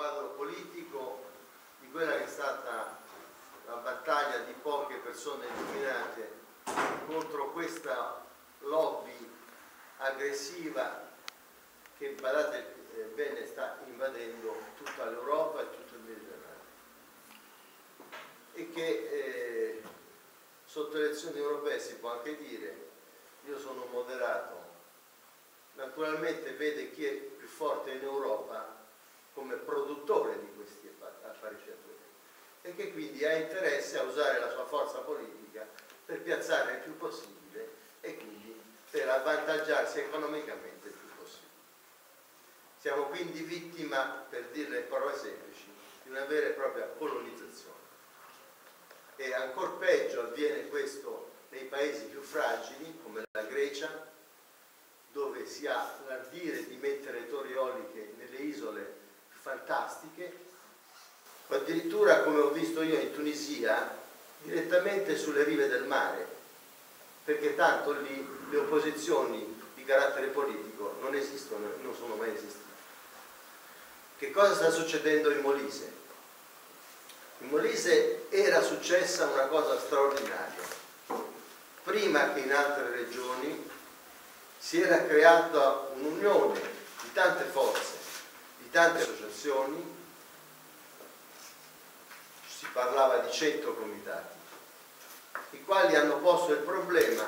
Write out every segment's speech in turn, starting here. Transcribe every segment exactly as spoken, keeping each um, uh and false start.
quadro politico di quella che è stata la battaglia di poche persone illuminate contro questa lobby aggressiva che, badate bene, sta invadendo tutta l'Europa e tutto il Mediterraneo, e che eh, sotto le elezioni europee si può anche dire, io sono moderato, naturalmente vede chi è più forte in Europa come produttore di questi apparecchiatori e che quindi ha interesse a usare la sua forza politica per piazzare il più possibile e quindi per avvantaggiarsi economicamente il più possibile. Siamo quindi vittima, per dirle in parole semplici, di una vera e propria colonizzazione. E ancor peggio avviene questo nei paesi più fragili, come la Grecia, dove si ha l'ardire di mettere torri eoliche nelle isole più fantastiche, o addirittura, come ho visto io in Tunisia, direttamente sulle rive del mare, perché tanto lì le opposizioni di carattere politico non esistono, non sono mai esistite. Che cosa sta succedendo in Molise? In Molise era successa una cosa straordinaria. Prima che in altre regioni si era creata un'unione di tante forze, di tante associazioni, si parlava di cento comitati, i quali hanno posto il problema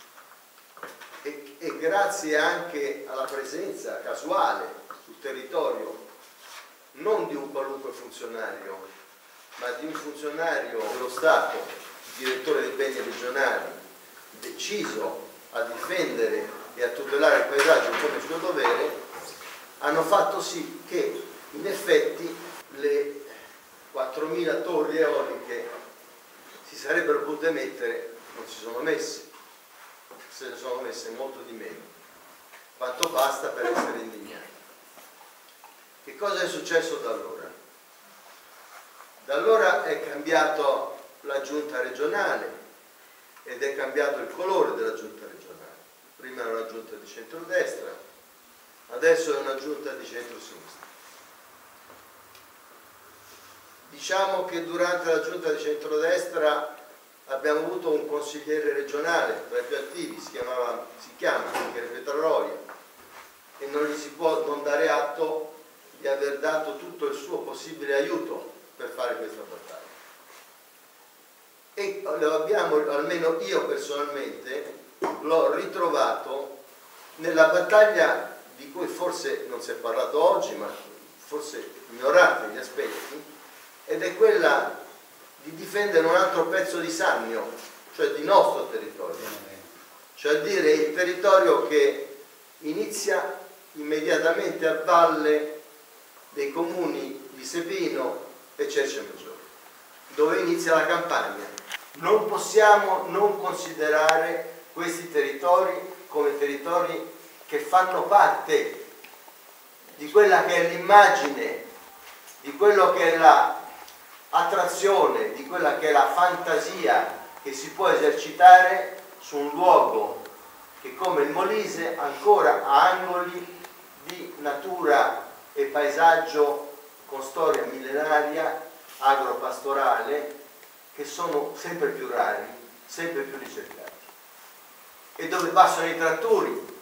e, e grazie anche alla presenza casuale sul territorio non di un qualunque funzionario, ma di un funzionario dello Stato, direttore dei beni regionali, deciso a difendere e a tutelare il paesaggio come suo dovere, hanno fatto sì che in effetti le quattromila torri eoliche si sarebbero potute mettere, non si sono messe, se ne sono messe molto di meno, quanto basta per essere indignati. Che cosa è successo da allora? Da allora è cambiato la giunta regionale ed è cambiato il colore della giunta regionale. Prima era una giunta di centrodestra, adesso è una giunta di centrosinistra. Diciamo che durante la giunta di centrodestra abbiamo avuto un consigliere regionale tra i più attivi, si, chiamava, si chiama Michele Petraroia, e non gli si può non dare atto di aver dato tutto il suo possibile aiuto per fare questa battaglia. E lo abbiamo, almeno io personalmente, l'ho ritrovato nella battaglia di cui forse non si è parlato oggi, ma forse ignorate gli aspetti, ed è quella di difendere un altro pezzo di Sannio, cioè di nostro territorio, cioè a dire il territorio che inizia immediatamente a valle dei comuni di Sepino e Cercemaggiore, dove inizia la campagna. Non possiamo non considerare questi territori come territori che fanno parte di quella che è l'immagine, di quello che è la attrazione, di quella che è la fantasia che si può esercitare su un luogo che, come il Molise, ancora ha angoli di natura e paesaggio con storia millenaria, agropastorale, che sono sempre più rari, sempre più ricercati, e dove passano i trattori,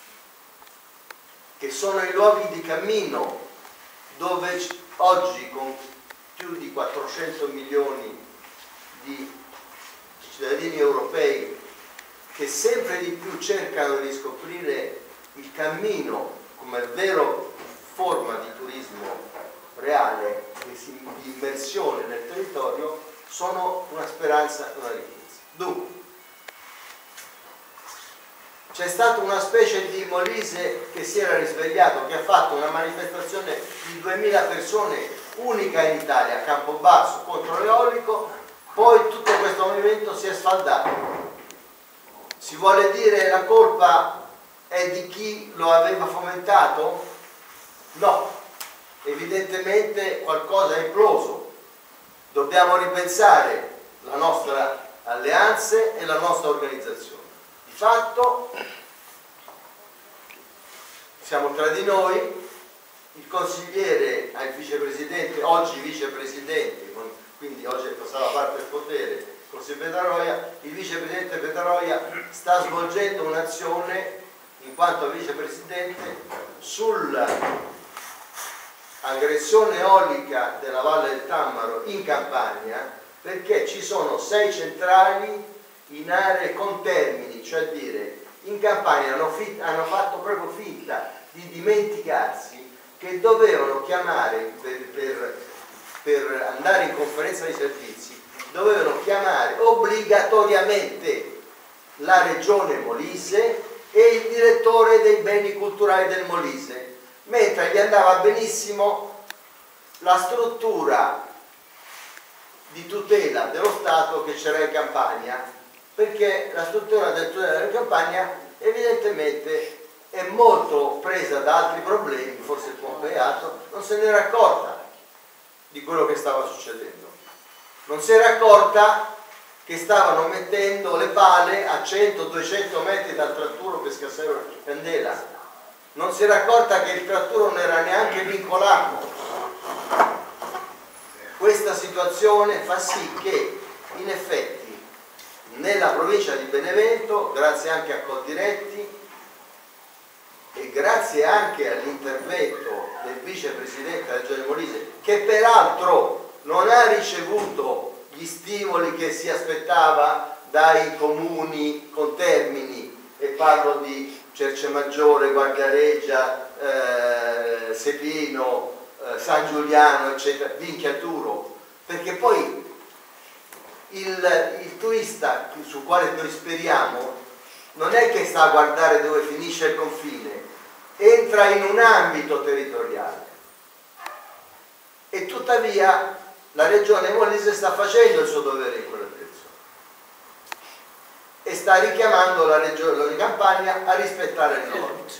che sono i luoghi di cammino dove oggi, con più di quattrocento milioni di cittadini europei che sempre di più cercano di scoprire il cammino come vero forma di turismo reale, di immersione nel territorio, sono una speranza e una ricchezza. Dunque, c'è stata una specie di Molise che si era risvegliato, che ha fatto una manifestazione di duemila persone, unica in Italia, a Campobasso, contro l'eolico, poi tutto questo movimento si è sfaldato. Si vuole dire la colpa è di chi lo aveva fomentato? No, evidentemente qualcosa è imploso. Dobbiamo ripensare la nostra alleanze e la nostra organizzazione. Di fatto siamo tra di noi, il consigliere al vicepresidente, oggi vicepresidente, quindi oggi è passata la parte del potere, consigliere Petraroia, il vicepresidente Petraroia sta svolgendo un'azione in quanto vicepresidente sull'aggressione eolica della Valle del Tammaro in Campania, perché ci sono sei centrali in aree contermini, cioè dire in Campania hanno, hanno fatto proprio finta di dimenticarsi che dovevano chiamare per, per, per andare in conferenza di servizi, dovevano chiamare obbligatoriamente la regione Molise e il direttore dei beni culturali del Molise, mentre gli andava benissimo la struttura di tutela dello Stato che c'era in Campania, perché la struttura del tutela della Campania evidentemente è molto presa da altri problemi, forse il Pompeiato non se n'era accorta di quello che stava succedendo, non si era accorta che stavano mettendo le pale a cento duecento metri dal tratturo Pescasero Candela, non si era accorta che il tratturo non era neanche vincolato. Questa situazione fa sì che in effetti nella provincia di Benevento, grazie anche a Coldiretti e grazie anche all'intervento del vicepresidente della Regione Molise, che peraltro non ha ricevuto gli stimoli che si aspettava dai comuni contermini, e parlo di Cercemaggiore, Guardiareggia, eh, Sepino, eh, San Giuliano, eccetera, Vinchiaturo, perché poi il, il turista sul quale noi speriamo non è che sta a guardare dove finisce il confine, entra in un ambito territoriale e tuttavia la regione Molise sta facendo il suo dovere in quella direzione e sta richiamando la regione di Campania a rispettare le norme.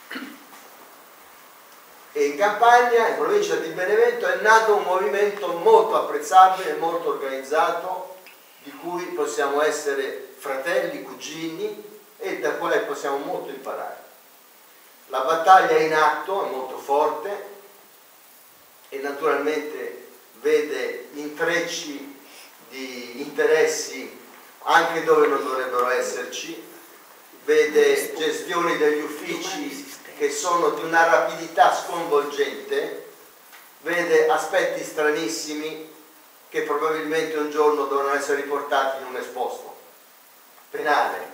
E in Campania, in provincia di Benevento, è nato un movimento molto apprezzabile, molto organizzato, di cui possiamo essere fratelli, cugini e da quale possiamo molto imparare. La battaglia è in atto, è molto forte e naturalmente vede intrecci di interessi anche dove non dovrebbero esserci, vede gestioni degli uffici che sono di una rapidità sconvolgente, vede aspetti stranissimi che probabilmente un giorno dovranno essere riportati in un esposto penale.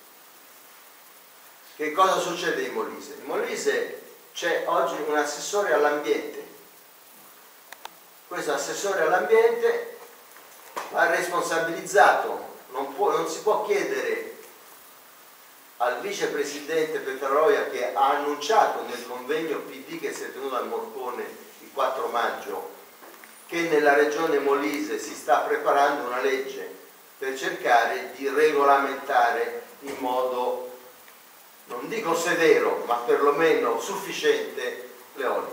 Che cosa succede in Molise? In Molise c'è oggi un assessore all'ambiente. Questo assessore all'ambiente va responsabilizzato, non, può, non si può chiedere al vicepresidente Petraroia, che ha annunciato nel convegno P D che si è tenuto a Morcone il quattro maggio, che nella regione Molise si sta preparando una legge per cercare di regolamentare in modo, non dico severo, ma perlomeno sufficiente l'eolico.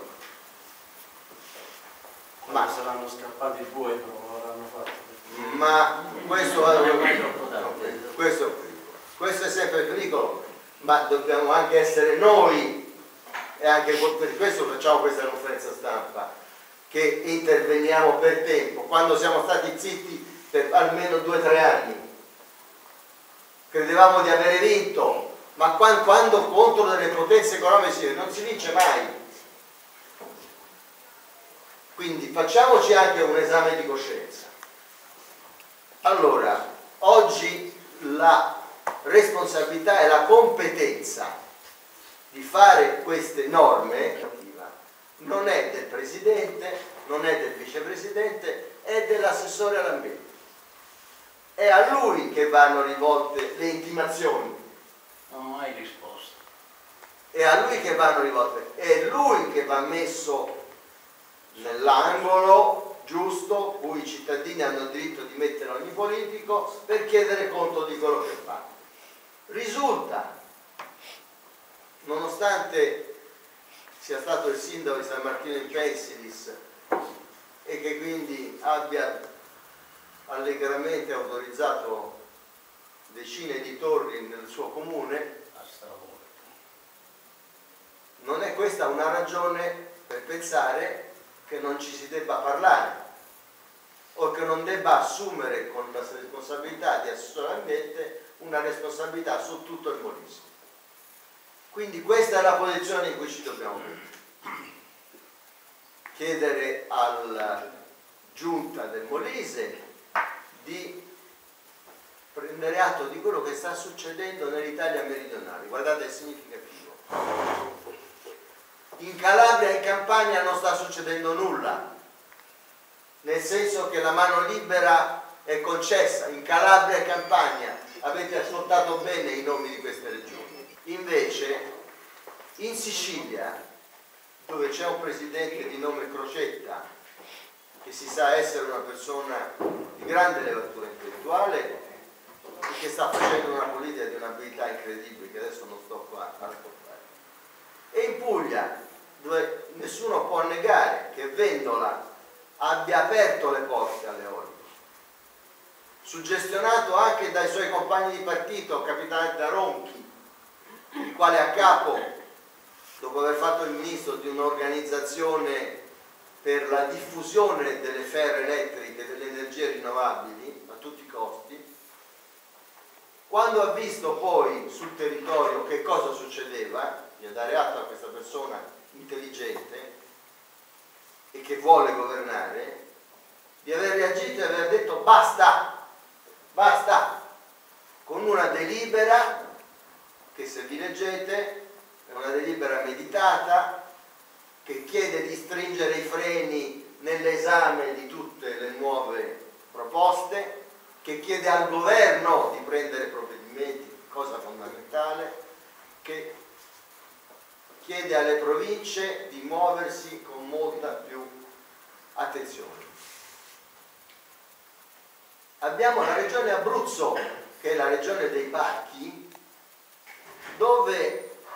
Ma saranno scappati i buoi, non lo avranno fatto. Ma questo, questo, questo è sempre il pericolo, ma dobbiamo anche essere noi, e anche per questo facciamo questa conferenza stampa, che interveniamo per tempo, quando siamo stati zitti per almeno due o tre anni. Credevamo di avere vinto, ma quando, quando contro delle potenze economiche non si vince mai. Quindi facciamoci anche un esame di coscienza. Allora, oggi la responsabilità e la competenza di fare queste norme non è del Presidente, non è del Vicepresidente, è dell'assessore all'ambiente. È a lui che vanno rivolte le intimazioni. Non ho mai risposto. È a lui che vanno rivolte, è lui che va messo nell'angolo giusto cui i cittadini hanno il diritto di mettere ogni politico per chiedere conto di quello che fa. Risulta, nonostante sia stato il sindaco di San Martino in Pensilis e che quindi abbia allegramente autorizzato decine di torri nel suo comune, non è questa una ragione per pensare che non ci si debba parlare o che non debba assumere con la responsabilità di assessore all'ambiente una responsabilità su tutto il Molise. Quindi questa è la posizione in cui ci dobbiamo mettere. Chiedere alla giunta del Molise di prendere atto di quello che sta succedendo nell'Italia meridionale. Guardate il significativo. In Calabria e in Campania non sta succedendo nulla, nel senso che la mano libera è concessa. In Calabria e Campania avete ascoltato bene i nomi di queste regioni. Invece in Sicilia, dove c'è un presidente di nome Crocetta, che si sa essere una persona di grande levatura intellettuale e che sta facendo una politica di un'abilità incredibile che adesso non sto qua a raccontare, e in Puglia, dove nessuno può negare che Vendola abbia aperto le porte alle eoliche, suggestionato anche dai suoi compagni di partito, capitano da Ronchi, il quale a capo, dopo aver fatto il ministro di un'organizzazione per la diffusione delle ferre elettriche e delle energie rinnovabili a tutti i costi, quando ha visto poi sul territorio che cosa succedeva, bisogna dare atto a questa persona intelligente e che vuole governare, di aver reagito e aver detto basta, basta, con una delibera che, se vi leggete, è una delibera meditata che chiede di stringere i freni nell'esame di tutte le nuove proposte, che chiede al governo di prendere provvedimenti, cosa fondamentale, che chiede alle province di muoversi con molta più attenzione. Abbiamo la regione Abruzzo, che è la regione dei parchi, dove,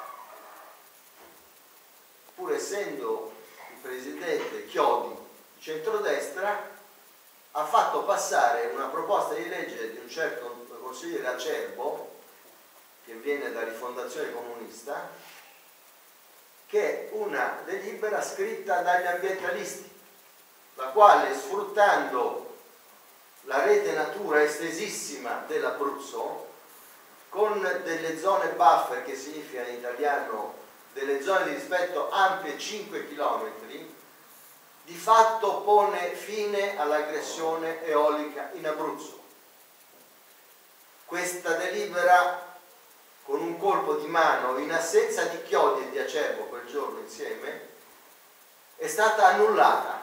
pur essendo il presidente Chiodi di centrodestra, ha fatto passare una proposta di legge di un certo consigliere Acerbo, che viene da Rifondazione Comunista, che è una delibera scritta dagli ambientalisti, la quale, sfruttando la rete natura estesissima dell'Abruzzo, con delle zone buffer, che significa in italiano delle zone di rispetto ampie cinque chilometri, di fatto pone fine all'aggressione eolica in Abruzzo. Questa delibera, con un colpo di mano, in assenza di Chiodi e di Acerbo quel giorno insieme, è stata annullata.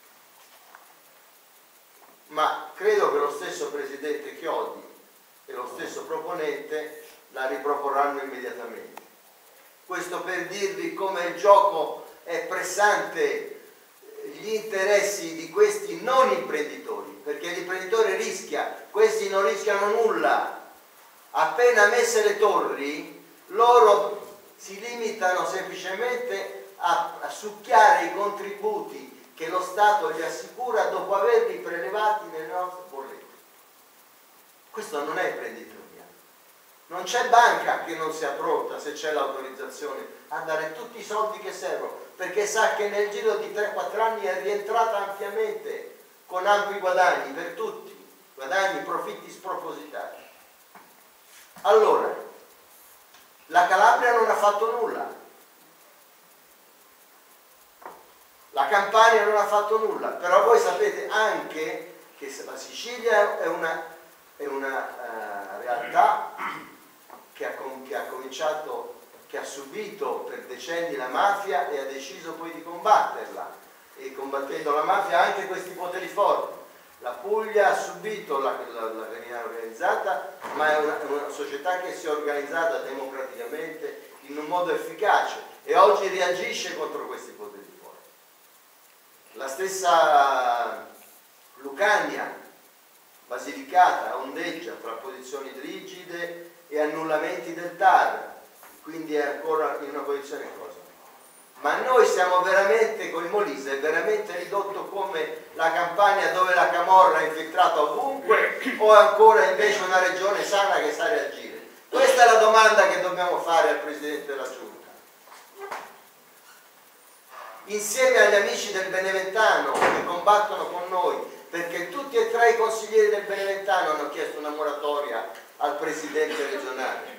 Ma credo che lo stesso presidente Chiodi e lo stesso proponente la riproporranno immediatamente. Questo per dirvi come il gioco è pressante gli interessi di questi non imprenditori, perché l'imprenditore rischia, questi non rischiano nulla. Appena messe le torri, loro si limitano semplicemente a, a succhiare i contributi che lo Stato gli assicura dopo averli prelevati nelle nostre bollette. Questo non è imprenditoria. Non c'è banca che non sia pronta, se c'è l'autorizzazione, a dare tutti i soldi che servono, perché sa che nel giro di tre quattro anni è rientrata ampiamente, con ampi guadagni per tutti, guadagni, profitti spropositati. Allora, la Calabria non ha fatto nulla, la Campania non ha fatto nulla, però voi sapete anche che la Sicilia è una, è una uh, realtà che ha, che ha cominciato, che ha subito per decenni la mafia e ha deciso poi di combatterla, e combattendo la mafia anche questi poteri forti. La Puglia ha subito la, la, la criminalità organizzata, ma è una, è una società che si è organizzata democraticamente in un modo efficace e oggi reagisce contro questi poteri forti. La stessa Lucania, Basilicata, ondeggia tra posizioni rigide e annullamenti del T A R, quindi è ancora in una posizione cosa. Ma noi siamo veramente, con il Molise, è veramente ridotto come la Campania, dove la camorra è infiltrata ovunque, o ancora invece una regione sana che sa reagire? Questa è la domanda che dobbiamo fare al Presidente della Giunta. insieme agli amici del Beneventano che combattono con noi, perché tutti e tre i consiglieri del Beneventano hanno chiesto una moratoria al presidente regionale.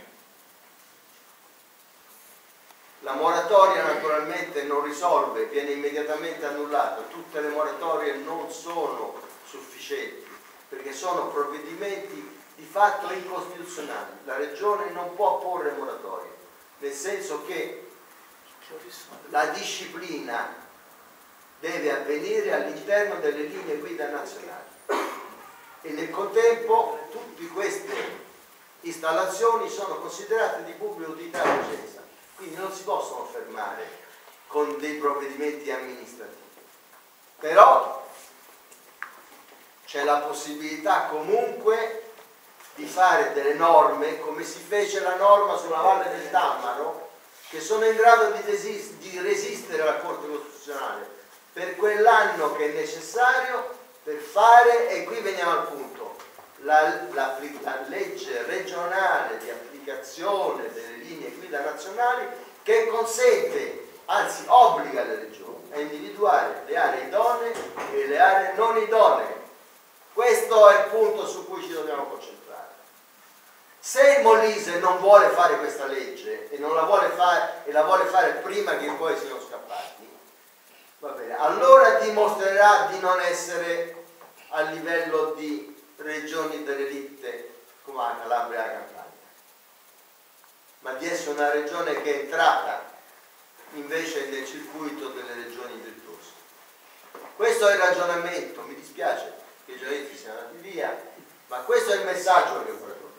La moratoria naturalmente non risolve, viene immediatamente annullata. Tutte le moratorie non sono sufficienti perché sono provvedimenti di fatto incostituzionali. La Regione non può porre moratorie, nel senso che la disciplina deve avvenire all'interno delle linee guida nazionali e nel contempo tutte queste installazioni sono considerate di pubblica utilità e urgenza, quindi non si possono fermare con dei provvedimenti amministrativi. Però c'è la possibilità comunque di fare delle norme, come si fece la norma sulla Valle del Tammaro, che sono in grado di, desist- di resistere alla Corte Costituzionale per quell'anno che è necessario per fare, e qui veniamo al punto, la, la, la legge regionale di applicazione delle linee guida nazionali che consente, anzi obbliga le regioni a individuare le aree idonee e le aree non idonee. Questo è il punto su cui ci dobbiamo concentrare. Se il Molise non vuole fare questa legge e non la vuole fare e la vuole fare prima che poi siano scappati, va bene, allora dimostrerà di non essere a livello di regioni dell'elite come la Calabria e la Campania, ma di essere una regione che è entrata invece nel circuito delle regioni virtuose. Questo è il ragionamento, mi dispiace che i giornalisti siano andati via, ma questo è il messaggio che vorrei portare.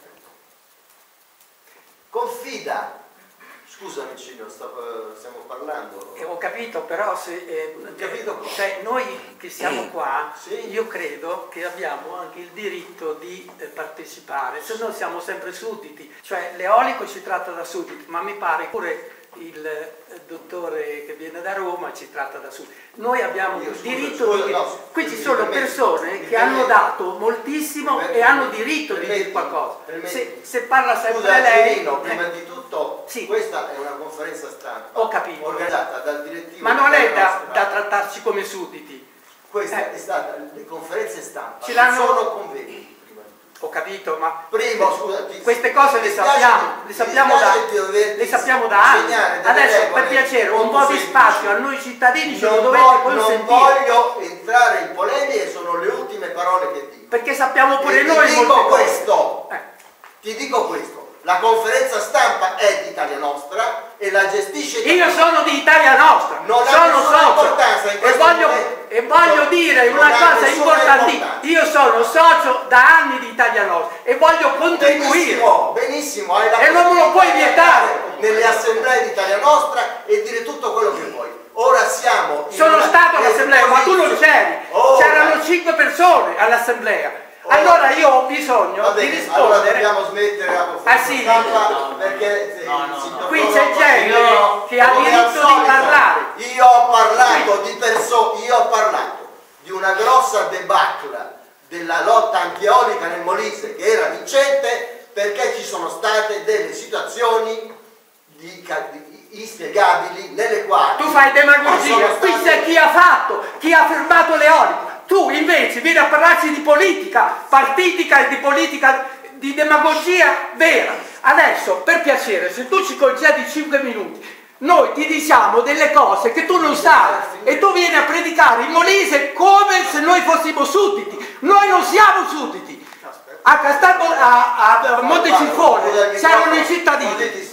Confida, scusami Cino, stiamo parlando. Eh, ho capito, però se eh, capito cioè, noi che siamo qua, sì. Io credo che abbiamo anche il diritto di eh, partecipare, se no siamo sempre sudditi, cioè l'eolico ci tratta da sudditi, ma mi pare pure il eh, dottore che viene da Roma ci tratta da sudditi. Noi abbiamo Io, il scusa, diritto scusa, di... no, Qui ci mi sono permetti, persone mi che permetti, hanno dato moltissimo permetti, e hanno diritto permetti, di dire qualcosa. permetti. Se, se parla sempre Scusa, lei... Cirino, eh, prima di tutto, sì. Questa è una conferenza stampa Ho capito. organizzata dal direttivo. Ma non è da, nostra... da trattarci come sudditi. Questa eh. è stata, le conferenze stampa Ce non l'hanno... sono convegni. Ho capito, ma Primo, scusa, ti, queste cose le sappiamo, le sappiamo da, le sappiamo da anni. Adesso per piacere un po' di spazio a noi cittadini ce lo dovete consentire. Non voglio entrare in polemiche, sono le ultime parole che dico. Perché sappiamo pure e noi ti dico molte questo, eh. ti dico questo. La conferenza stampa è di Italia Nostra e la gestisce Italia Io sono di Italia Nostra, non sono socio in e voglio, e voglio non, dire non una cosa importantissima. Io sono socio da anni di Italia Nostra e voglio contribuire. Benissimo, benissimo, hai la e non me lo puoi vietare nelle assemblee di Italia Nostra e dire tutto quello che vuoi. Ora siamo in sono una stato all'assemblea, ma tu non c'eri, oh, c'erano cinque persone all'assemblea. Allora io ho bisogno va bene, di rispondere. Allora dobbiamo smettere la conferenza ah, sì, stampa no, no, perché no, no, no, no. Qui c'è gente che ha diritto di parlare. Io ho parlato di persone, io ho parlato di una grossa debacle della lotta antieolica nel Molise che era vincente perché ci sono state delle situazioni di, di, inspiegabili nelle quali tu fai demagogia, qui c'è chi ha fatto, chi ha fermato l'eolico. Tu invece vieni a parlarci di politica partitica e di politica di demagogia vera. Adesso, per piacere, se tu ci concedi cinque minuti, noi ti diciamo delle cose che tu non sai e tu vieni a predicare in Molise come se noi fossimo sudditi. Noi non siamo sudditi. A Castel a, a Montecilfone c'erano i cittadini.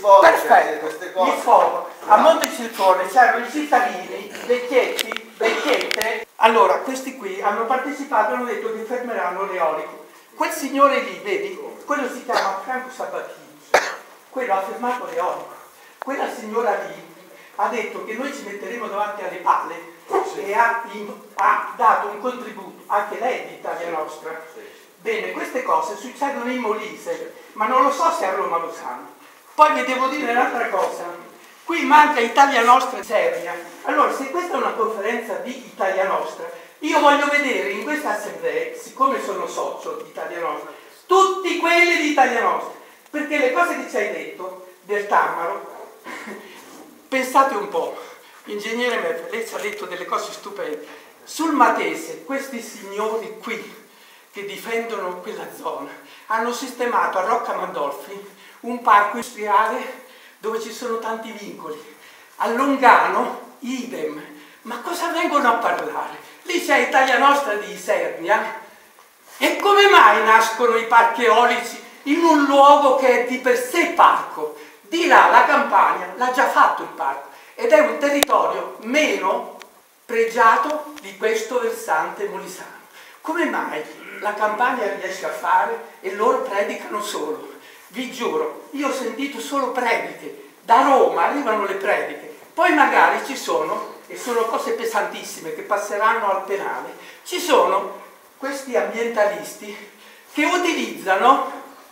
Perfetto, mi sfogo. A Montecilfone c'erano i cittadini, vecchietti, vecchiette. Allora, questi qui hanno partecipato e hanno detto che fermeranno l'eolico. Quel signore lì, vedi, quello si chiama Franco Sabatini, quello ha fermato l'eolico. Quella signora lì ha detto che noi ci metteremo davanti alle pale e ha, in, ha dato un contributo, anche lei di Italia Nostra. Bene, queste cose succedono in Molise, ma non lo so se a Roma lo sanno. Poi vi devo dire un'altra cosa. Qui manca Italia Nostra seria. Allora, se questa è una conferenza di Italia Nostra, io voglio vedere in questa assemblea, siccome sono socio di Italia Nostra, tutti quelli di Italia Nostra, perché le cose che ci hai detto del Tammaro, pensate un po', Ingegnere Meffe, lei ci ha detto delle cose stupende. Sul Matese, questi signori qui che difendono quella zona hanno sistemato a Rocca Mandolfi un parco industriale dove ci sono tanti vincoli. A Longano, idem. Ma cosa vengono a parlare? Lì c'è Italia Nostra di Isernia. E come mai nascono i parchi eolici in un luogo che è di per sé parco? Di là la Campania l'ha già fatto il parco ed è un territorio meno pregiato di questo versante molisano. Come mai la Campania riesce a fare e loro predicano solo? Vi giuro, io ho sentito solo prediche, da Roma arrivano le prediche, poi magari ci sono, e sono cose pesantissime che passeranno al penale, ci sono questi ambientalisti che utilizzano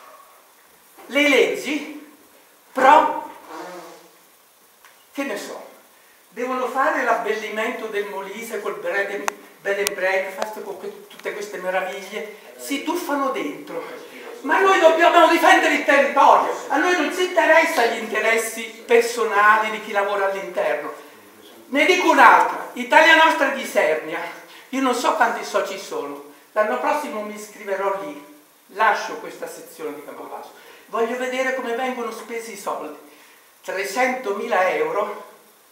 le leggi pro, che ne so, devono fare l'abbellimento del Molise col bed and breakfast, con tutte queste meraviglie, si tuffano dentro. Ma noi dobbiamo difendere il territorio, a noi non ci interessa gli interessi personali di chi lavora all'interno. Ne dico un'altra, Italia Nostra di Isernia, io non so quanti soci sono, l'anno prossimo mi iscriverò lì, lascio questa sezione di Campobasso, voglio vedere come vengono spesi i soldi, trecentomila euro,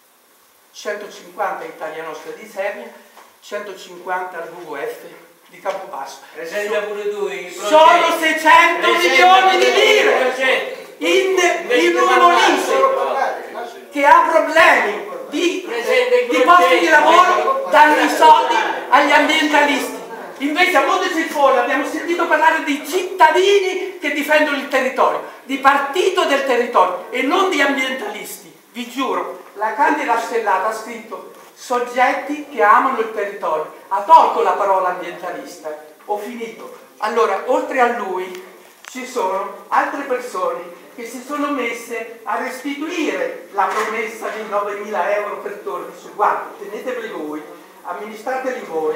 centocinquanta Italia Nostra di Isernia, centocinquanta al W W F di Campobasso. Presenta pure tu i progetti. Sono seicento milioni di lire in, in un Molise che ha problemi di, di posti di lavoro, danno i soldi agli ambientalisti. Invece a Montecilfone abbiamo sentito parlare di cittadini che difendono il territorio, di partito del territorio e non di ambientalisti. Vi giuro, la Candida Stellata ha scritto soggetti che amano il territorio, ha tolto la parola ambientalista. Ho finito. Allora, oltre a lui ci sono altre persone che si sono messe a restituire la promessa di novemila euro per Torrice. Guarda, teneteveli voi, amministrateli voi.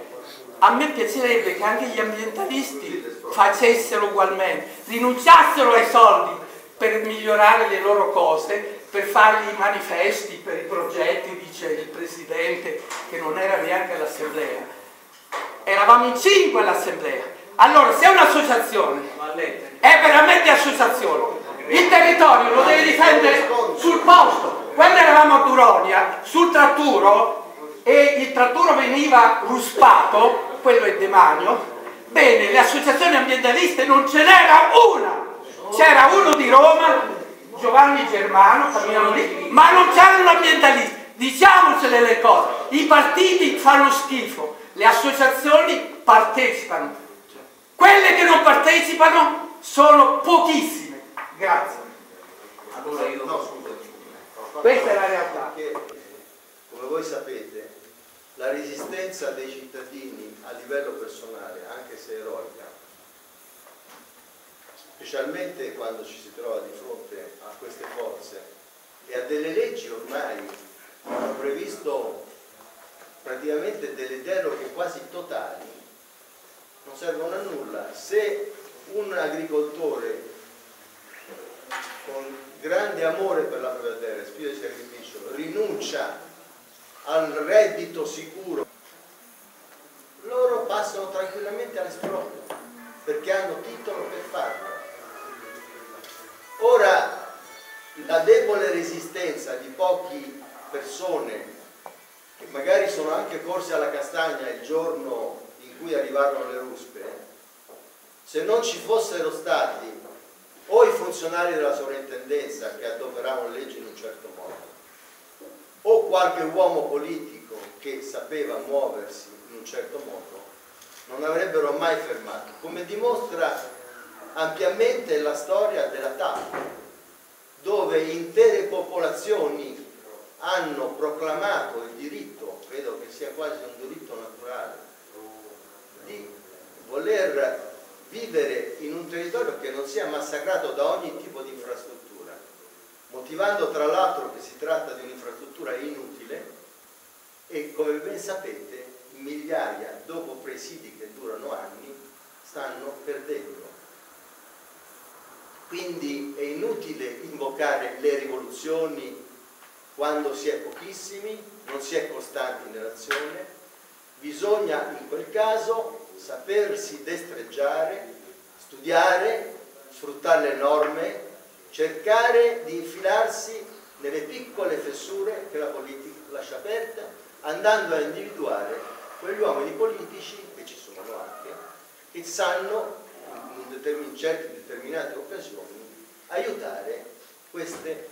A me piacerebbe che anche gli ambientalisti facessero ugualmente, rinunciassero ai soldi per migliorare le loro cose, per fare i manifesti, per i progetti, dice il Presidente, che non era neanche all'assemblea. Eravamo in cinque all'assemblea. Allora, se è un'associazione, è veramente associazione, il territorio lo deve difendere sul posto. Quando eravamo a Duronia, sul tratturo, e il tratturo veniva ruspato, quello è demanio, bene, le associazioni ambientaliste non ce n'era una, c'era uno di Roma, Giovanni Germano, camminano lì, ma non c'erano ambientalisti. Diciamocele le cose, i partiti fanno schifo, le associazioni partecipano, quelle che non partecipano sono pochissime. Grazie. Allora io no, scusa, Questa è la realtà. Perché, come voi sapete, la resistenza dei cittadini a livello personale, anche se eroica, specialmente quando ci si trova di fronte a queste forze e a delle leggi ormai hanno previsto praticamente delle deroghe quasi totali, non servono a nulla. Se un agricoltore con grande amore per la propria terra, spirito di sacrificio, rinuncia al reddito sicuro, loro passano tranquillamente all'esproprio perché hanno titolo per farlo. Ora, la debole resistenza di pochi persone che magari sono anche corse alla castagna il giorno in cui arrivarono le ruspe, se non ci fossero stati o i funzionari della sovrintendenza che adoperavano leggi in un certo modo, o qualche uomo politico che sapeva muoversi in un certo modo, non avrebbero mai fermato, come dimostra ampiamente la storia della T A P, dove intere popolazioni hanno proclamato il diritto, credo che sia quasi un diritto naturale, di voler vivere in un territorio che non sia massacrato da ogni tipo di infrastruttura, motivando tra l'altro che si tratta di un'infrastruttura inutile e, come ben sapete, migliaia, dopo presidi che durano anni, stanno perdendo. Quindi è inutile invocare le rivoluzioni quando si è pochissimi, non si è costanti nell'azione, bisogna in quel caso sapersi destreggiare, studiare, sfruttare le norme, cercare di infilarsi nelle piccole fessure che la politica lascia aperte, andando a individuare quegli uomini politici, che ci sono anche, che sanno in, determin- in certe determinate occasioni aiutare queste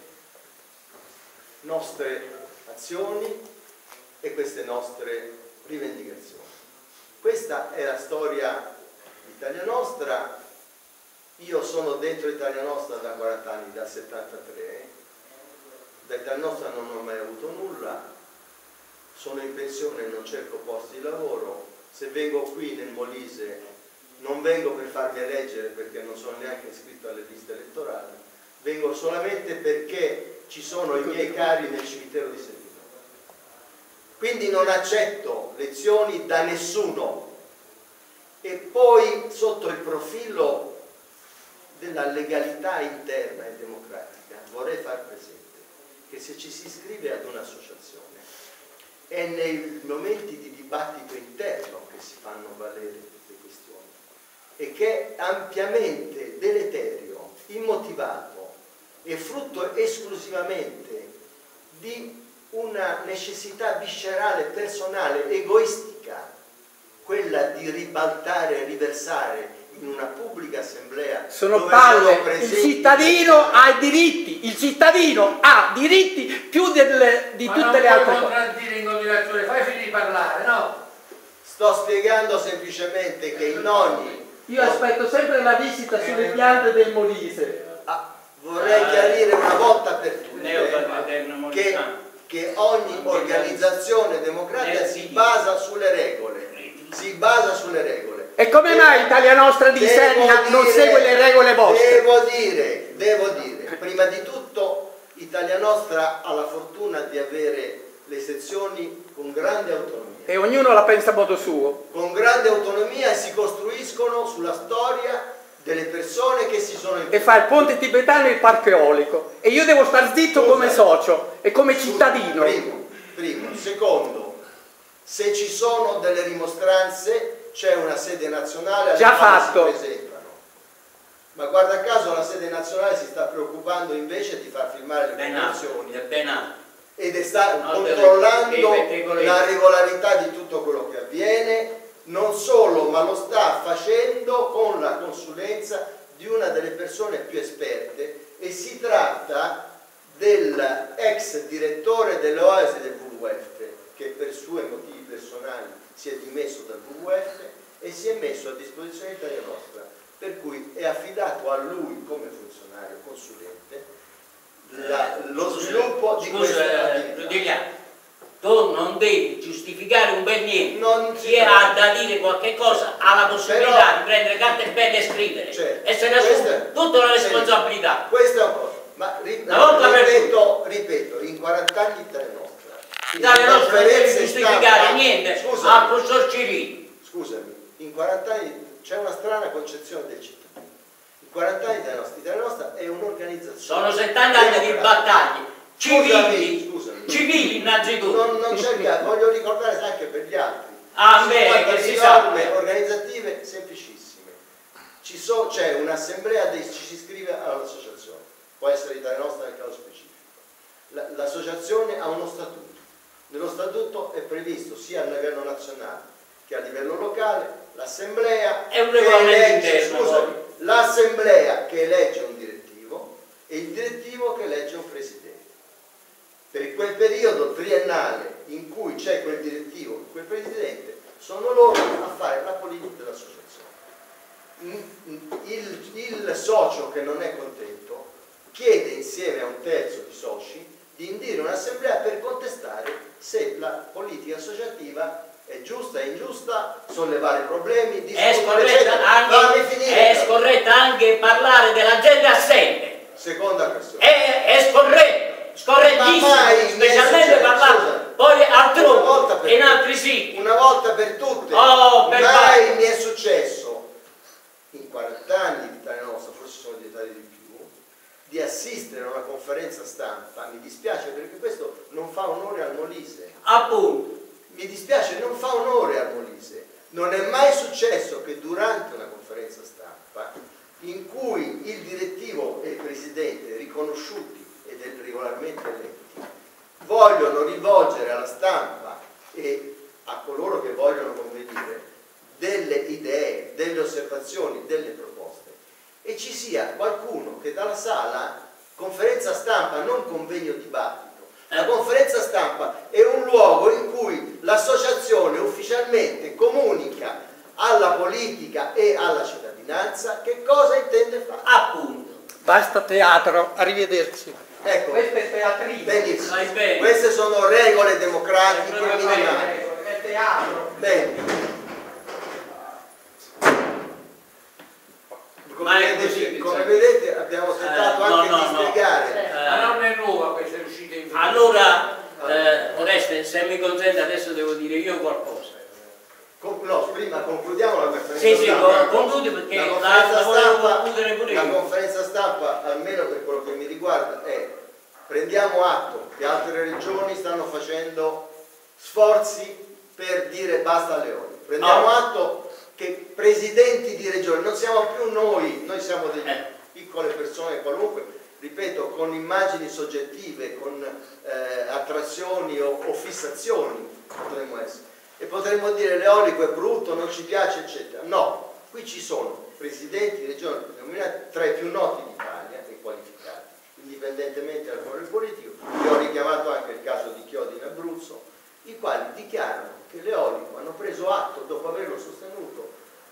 nostre azioni e queste nostre rivendicazioni. Questa è la storia di Italia Nostra. Io sono dentro Italia Nostra da quaranta anni, dal settantatré, da Italia Nostra non ho mai avuto nulla, sono in pensione e non cerco posti di lavoro. Se vengo qui nel Molise non vengo per farmi eleggere, perché non sono neanche iscritto alle liste elettorali, vengo solamente perché ci sono i miei cari nel cimitero di Settimo. Quindi non accetto lezioni da nessuno. E poi sotto il profilo della legalità interna e democratica vorrei far presente che se ci si iscrive ad un'associazione è nei momenti di dibattito interno che si fanno valere le questioni, e che è ampiamente deleterio, immotivato e frutto esclusivamente di una necessità viscerale, personale, egoistica, quella di ribaltare e riversare in una pubblica assemblea. Sono palle, il cittadino ha i diritti, il cittadino ha diritti più delle, di Ma tutte le altre cose. non puoi contraddire in continuazione, fai finire di parlare, no? Sto spiegando semplicemente che in ogni... Io aspetto sempre la visita sulle piante del Molise. Ah, vorrei chiarire una volta per tutte Neo- che, che ogni organizzazione democratica si basa sulle regole, si basa sulle regole. E come mai Italia Nostra di Sernia non segue le regole vostre? Devo dire, devo dire, prima di tutto Italia Nostra ha la fortuna di avere le sezioni con grande autonomia. E ognuno la pensa a modo suo. Con grande autonomia, e si costruiscono sulla storia delle persone che si sono impegnate. E fa il ponte tibetano e il parco eolico. E io devo star zitto Scusa. come socio e come cittadino. Primo, primo. Secondo, se ci sono delle rimostranze, c'è una sede nazionale alla Già quale fatto. si presentano. Ma guarda caso la sede nazionale si sta preoccupando invece di far firmare le convenzioni ed è sta No, controllando delle- la regolarità di tutto quello che avviene, non solo, ma lo sta facendo con la consulenza di una delle persone più esperte, e si tratta dell'ex direttore dell'Oasi del W W F, che per suoi motivi personali si è dimesso dal W W F e si è messo a disposizione di Italia Nostra, per cui è affidato a lui come funzionario consulente la, lo sviluppo di questa attività. Tu non devi giustificare un bel niente. Non si Chi ha da dire qualche cosa ha la possibilità Però, di prendere carta e penna e scrivere, certo, e se ne assume questa- tutta la responsabilità. Questo è un po'. Ma ri- Una volta per ripeto, ripeto, in quaranta anni Italia Nostra. Italia in Nostra non deve conferenze giustificare stampa- niente Scusami, al professor Cirilli. Scusami, in quaranta anni c'è una strana concezione del cittadino. In quaranta anni Italia Nostra, Italia Nostra è un'organizzazione. Sono settanta anni di battaglie civili, Scusami, scusami. civili innanzitutto. Non, non c'è il caso, voglio ricordare anche per gli altri. Ah, Ci bene, sono che delle si norme sa. organizzative semplicissime. Ci so- c'è un'assemblea, dei- ci si iscrive all'associazione, può essere Italia Nostra nel caso specifico. La- L'associazione ha uno statuto. Nello statuto è previsto sia a livello nazionale che a livello locale l'assemblea È un che regolamento elegge, interno, scusami, poi. l'assemblea che elegge un direttivo e il direttivo che elegge un presidente. Per quel periodo triennale in cui c'è quel direttivo, quel presidente, sono loro a fare la politica dell'associazione. Il, il socio che non è contento chiede insieme a un terzo di soci di indire un'assemblea per contestare se la politica associativa è giusta, è ingiusta, sollevare problemi, È discutere, scorretta eccetera. Fammi anche, finire. è scorretta anche parlare della gente assente. Seconda questione. È, è scorretto, scorrettissimo, Ma mai mi è specialmente successo, parlare scusa. poi Una volta altrove per e in tutte. altri siti. Una volta per tutte, Oh, per mai fare. mi è successo in quaranta anni di Italia Nostra, forse sono diventati di più, di assistere a una conferenza stampa. Mi dispiace perché questo fa onore al Molise. Appunto. Mi dispiace, non fa onore al Molise. Non è mai successo che durante una conferenza stampa in cui il direttivo e il presidente, riconosciuti ed regolarmente eletti, vogliono rivolgere alla stampa e a coloro che vogliono convenire delle idee, delle osservazioni, delle proposte, e ci sia qualcuno che dalla sala, conferenza stampa, non convegno dibattito, la conferenza stampa è un luogo in cui l'associazione ufficialmente comunica alla politica e alla cittadinanza che cosa intende fare. Appunto. Basta teatro, arrivederci. Ecco, Questo è teatrino. benissimo. Vai bene. Queste sono regole democratiche Vai bene. minimali. È teatro. Bene. Come, Ma è vedete, così, come bisogna- vedete abbiamo tentato Eh, no, anche no, di no. spiegare. Eh, Ma non è nuova questa uscita in video. allora, eh, Oreste, se mi consente adesso devo dire io qualcosa. Con- no, prima concludiamo la conferenza Sì, sì, stampa. concludi perché la la, conferenza, la volevo stampa, concludere pure la io. conferenza stampa, almeno per quello che mi riguarda, è: prendiamo atto che altre regioni stanno facendo sforzi per dire basta alle oli. Prendiamo Ah. atto che presidenti di regioni, non siamo più noi, noi siamo delle Eh. piccole persone qualunque, ripeto, con immagini soggettive, con eh, attrazioni o, o fissazioni potremmo essere. E potremmo dire l'eolico è brutto, non ci piace, eccetera. No, qui ci sono presidenti di regioni nominati tra i più noti d'Italia e qualificati, indipendentemente dal colore politico. Io ho richiamato anche il caso di Chiodi in Abruzzo, i quali dichiarano che l'eolico, hanno preso atto dopo averlo sostenuto,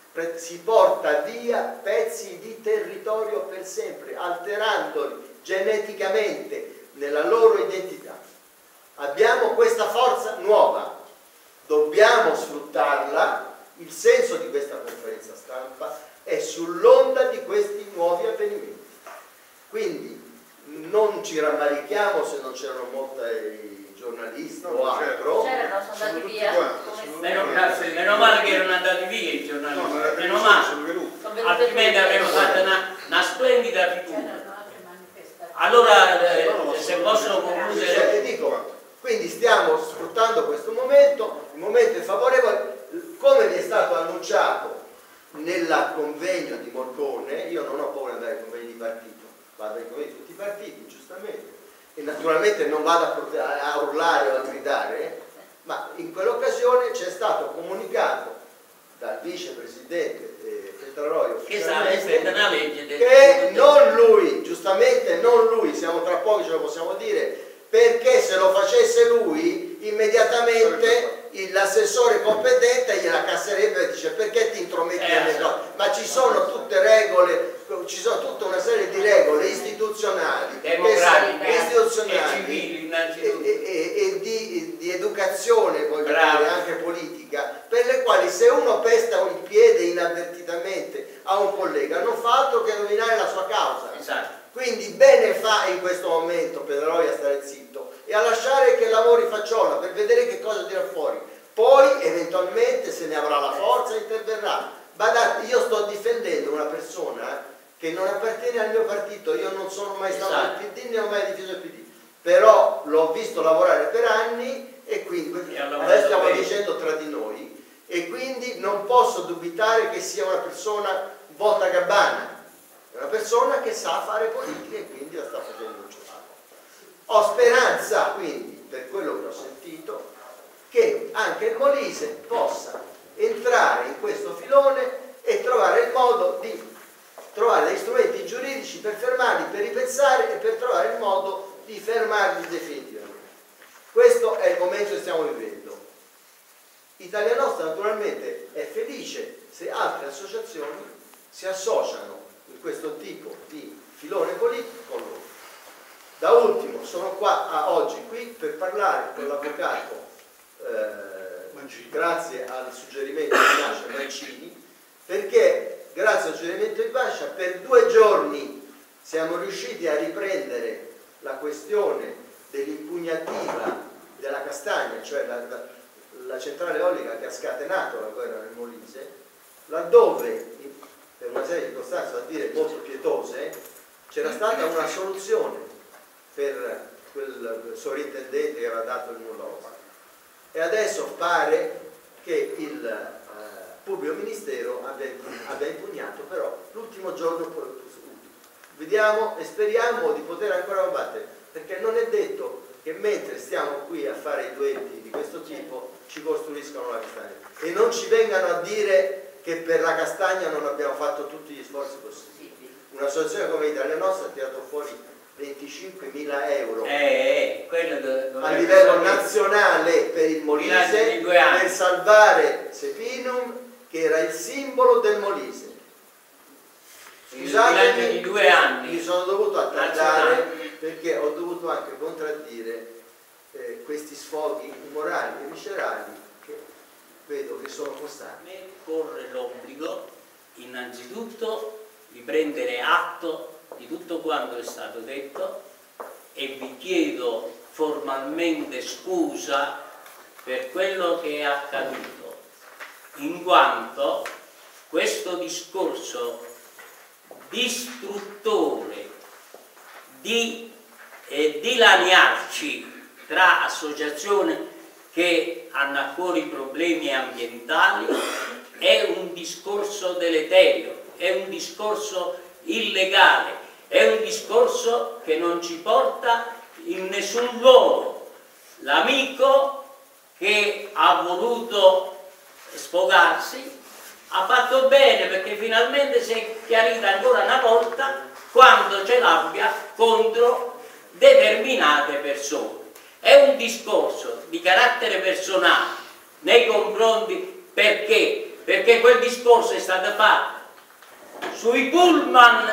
si porta via pezzi di territorio per sempre, alterandoli geneticamente nella loro identità. Abbiamo questa forza nuova, dobbiamo sfruttarla. Il senso di questa conferenza stampa è sull'onda di questi nuovi avvenimenti. Quindi non ci rammarichiamo se non c'erano molti giornalisti o altro. C'erano, sono andati via. Meno, meno male che erano andati via i giornalisti, No, ma meno male, Sono venute altrimenti tutte. avremmo fatto una, una splendida figura. C'erano altre manifestazioni. Allora, eh, se posso Cioè, concludere, che dico, quindi stiamo sfruttando questo momento, il momento è favorevole, come vi è stato annunciato nel convegno di Morcone. Io non ho paura di andare ai convegni di partito, vado ai convegni di tutti i partiti, giustamente, e naturalmente non vado a, a urlare o a gridare, ma in quell'occasione c'è stato comunicato dal vicepresidente eh, Petraroio che sta rispetto una legge del- che non lui, giustamente non lui, siamo tra pochi, ce lo possiamo dire, perché se lo facesse lui immediatamente l'assessore competente gliela casserebbe e dice: perché ti intrometti Eh, nelle cose? Ma ci sono tutte regole, ci sono tutta una serie di regole istituzionali, che democratiche sono- istituzionali e civili e, innanzitutto. e- e- e di, di educazione, voglio Bravo. dire, anche politica, per le quali se uno pesta il piede inavvertitamente a un collega non fa altro che rovinare la sua causa. Esatto. Quindi bene fa in questo momento Petraroio a stare zitto e a lasciare che lavori Facciolla per vedere che cosa tira fuori. Poi eventualmente, se ne avrà la forza, interverrà. Badate, io sto difendendo una persona che non appartiene al mio partito, io non sono mai stato Esatto. del P D né ho mai difeso il P D, però l'ho visto lavorare per anni e quindi E ha lavorato adesso stiamo bene. dicendo tra di noi, e quindi non posso dubitare che sia una persona volta gabbana. È una persona che sa fare politica e quindi la sta facendo un ciofano. Ho speranza, quindi, per quello che ho sentito, che anche il Molise possa entrare in questo filone e trovare il modo di trovare degli strumenti giuridici per fermarli, per ripensare e per trovare il modo di fermarli definitivamente. Questo è il momento che stiamo vivendo. Italia Nostra naturalmente è felice se altre associazioni si associano in questo tipo di filone politico con loro. Da ultimo sono qua a oggi qui per parlare con l'avvocato eh, grazie al suggerimento di Nascia Mancini, perché grazie al suggerimento di Bascia per due giorni siamo riusciti a riprendere la questione dell'impugnativa della Castagna, cioè la, la, la centrale eolica che ha scatenato la guerra nel Molise, laddove per una serie di circostanze da dire molto pietose c'era stata una soluzione per quel sovrintendente che aveva dato il nulla osta. E adesso pare che il eh, pubblico ministero abbia, abbia impugnato, però l'ultimo giorno poi, vediamo e speriamo di poter ancora combattere, perché non è detto che mentre stiamo qui a fare i duetti di questo tipo ci costruiscano la castagna e non ci vengano a dire che per la castagna non abbiamo fatto tutti gli sforzi possibili. Un'associazione come Italia Nostra ha tirato fuori venticinquemila euro eh, eh, a livello nazionale per il Molise, per salvare Sepinum, che era il simbolo del Molise. Scusatemi, di due anni. mi sono dovuto attardare perché ho dovuto anche contraddire eh, questi sfoghi umorali e viscerali che vedo che sono costanti. A me corre l'obbligo innanzitutto di prendere atto di tutto quanto è stato detto e vi chiedo formalmente scusa per quello che è accaduto, in quanto questo discorso distruttore di eh, dilaniarci tra associazioni che hanno a cuore i problemi ambientali è un discorso deleterio, è un discorso illegale, è un discorso che non ci porta in nessun luogo. L'amico che ha voluto sfogarsi ha fatto bene, perché finalmente si è chiarita ancora una volta quando ce l'abbia contro determinate persone. È un discorso di carattere personale nei confronti, perché? Perché quel discorso è stato fatto sui pullman,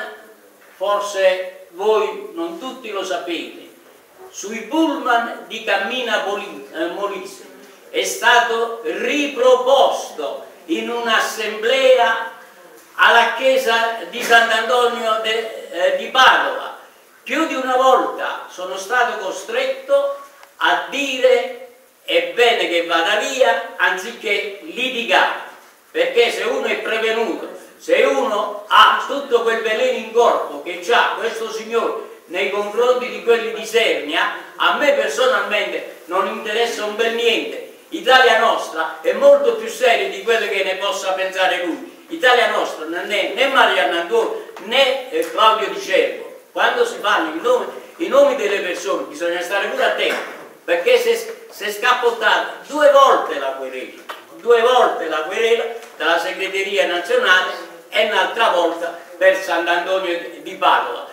forse voi non tutti lo sapete, sui pullman di Cammina Molise è stato riproposto in un'assemblea alla chiesa di Sant'Antonio eh, di Padova. Più di una volta sono stato costretto a dire è bene che vada via anziché litigare, perché se uno è prevenuto, se uno ha tutto quel veleno in corpo che ha questo signore nei confronti di quelli di Sernia, a me personalmente non interessa un bel niente. Italia Nostra è molto più seria di quello che ne possa pensare lui. Italia Nostra non è né Marianna Antoni né eh, Claudio Di Cervo. Quando si fanno i nomi, i nomi delle persone bisogna stare pure attenti, perché se, se scappottata due volte la querela, due volte la querela dalla segreteria nazionale e un'altra volta per Sant'Antonio di Padova.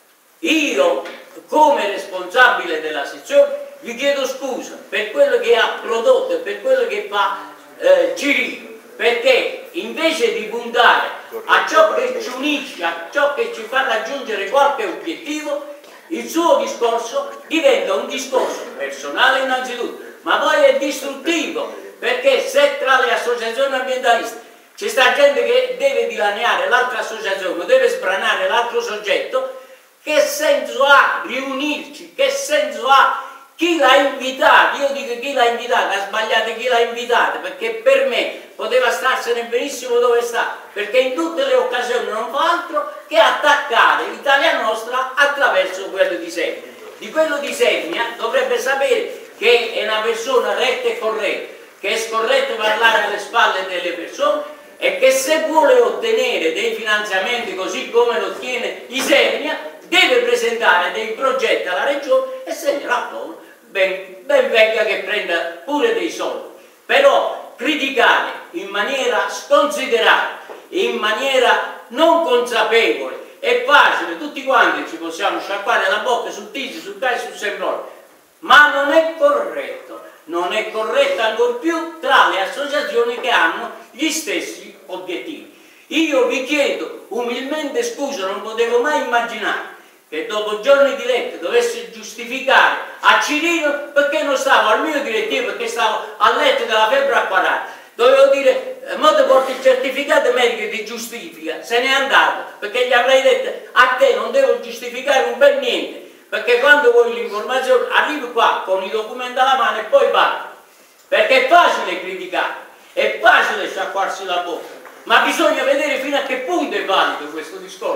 Io, come responsabile della sezione, vi chiedo scusa per quello che ha prodotto e per quello che fa eh, Cirino, perché invece di puntare a ciò che ci unisce, a ciò che ci fa raggiungere qualche obiettivo, il suo discorso diventa un discorso personale innanzitutto, ma poi è distruttivo, perché se tra le associazioni ambientaliste c'è sta gente che deve dilaniare l'altra associazione, deve sbranare l'altro soggetto, che senso ha riunirci? Che senso ha? Chi l'ha invitato? Io dico chi l'ha invitato, ha sbagliato chi l'ha invitato, perché per me poteva starsene benissimo dove sta, perché in tutte le occasioni non fa altro che attaccare l'Italia Nostra attraverso quello di Sernia. Di quello di Sernia dovrebbe sapere che è una persona retta e corretta, che è scorretto parlare alle spalle delle persone e che se vuole ottenere dei finanziamenti così come lo ottiene Isernia deve presentare dei progetti alla regione e se gliela approva ben, ben venga che prenda pure dei soldi. Però criticare in maniera sconsiderata, in maniera non consapevole, è facile, tutti quanti ci possiamo sciacquare la bocca sul Tisi, sul Cai, sul Sembrone, ma non è corretto, non è corretto ancor più tra le associazioni che hanno gli stessi obiettivi. Io vi chiedo umilmente scusa, non potevo mai immaginare che dopo giorni di letto dovessi giustificare a Cirino perché non stavo al mio direttivo, perché stavo a letto della febbre a quaranta. Dovevo dire, mo ti porti il certificato medico e ti giustifica, se n'è andato, perché gli avrei detto a te non devo giustificare un bel niente, perché quando vuoi l'informazione arrivi qua con i documenti alla mano e poi parli, perché è facile criticare, è facile sciacquarsi la bocca, ma bisogna vedere fino a che punto è valido questo discorso.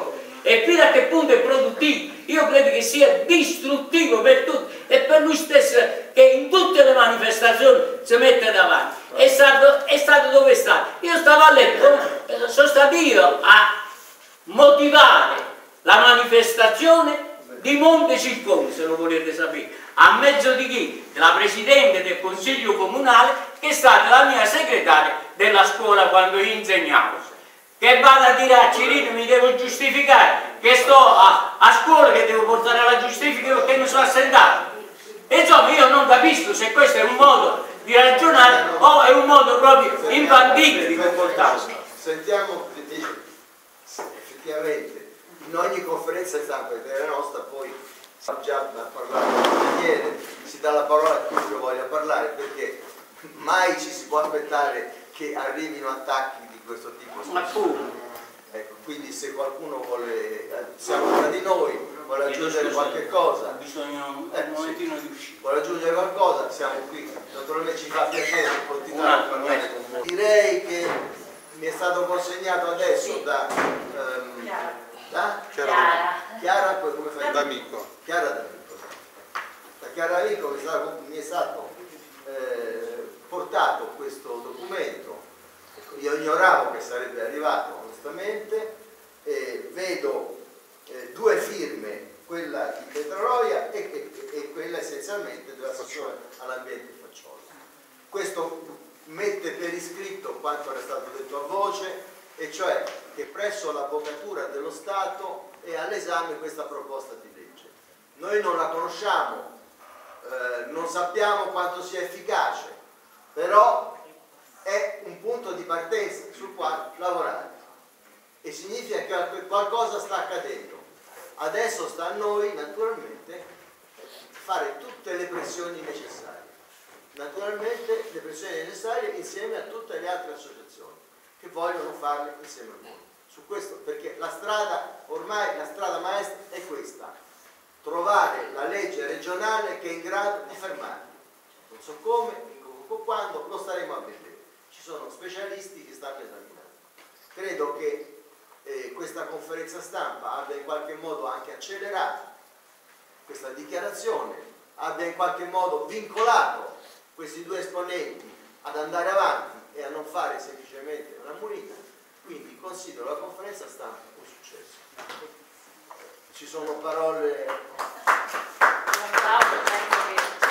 e fino a che punto è produttivo. Io credo che sia distruttivo per tutti e per lui stesso, che in tutte le manifestazioni si mette davanti. È stato, è stato dove è stato. Io stavo a letto, sono stato io a motivare la manifestazione di Montecilcone, se lo volete sapere, a mezzo di chi? La Presidente del Consiglio Comunale, che è stata la mia segretaria della scuola quando io insegnavo. Che vado a dire a Cirino, mi devo giustificare, che sto a, a scuola, che devo portare la giustifica perché mi sono assentato. E insomma io non capisco se questo è un modo di ragionare o è un modo proprio infantile di comportarsi. Sentiamo, effettivamente, in ogni conferenza stampa della nostra poi già parlato ieri, si dà la parola a chiunque voglia parlare, perché mai ci si può aspettare che arrivino attacchi di questo tipo. Ma pure. Ecco, quindi se qualcuno vuole, siamo tra di noi, vuole aggiungere qualche cosa, bisogna un eh, momentino sì, di uscire. vuole aggiungere qualcosa, siamo qui. Naturalmente ci fa piacere continuare a parlare con voi. Direi che mi è stato consegnato adesso da, um, da Chiara. Chiara, poi come fai? D'Amico. Chiara D'Amico. Da Chiara D'Amico mi è stato, mi è stato eh, portato questo documento. Io ignoravo che sarebbe arrivato, onestamente, e vedo eh, due firme, quella di Petroloia e, e, e quella essenzialmente dell'assessore all'ambiente Faccioli. Questo mette per iscritto quanto era stato detto a voce, e cioè che presso l'Avvocatura dello Stato è all'esame questa proposta di legge. Noi non la conosciamo, eh, non sappiamo quanto sia efficace, però è un punto di partenza sul quale lavorare e significa che qualcosa sta accadendo. Adesso sta a noi naturalmente fare tutte le pressioni necessarie, naturalmente le pressioni necessarie insieme a tutte le altre associazioni che vogliono farle insieme a noi su questo, perché la strada ormai, la strada maestra è questa: trovare la legge regionale che è in grado di fermarli. Non so come, quando, lo staremo a vedere. Ci sono specialisti che stanno esaminando. Credo che eh, questa conferenza stampa abbia in qualche modo anche accelerato questa dichiarazione, abbia in qualche modo vincolato questi due esponenti ad andare avanti e a non fare semplicemente una munita. Quindi considero la conferenza stampa un successo. Ci sono parole... Un applauso, penso che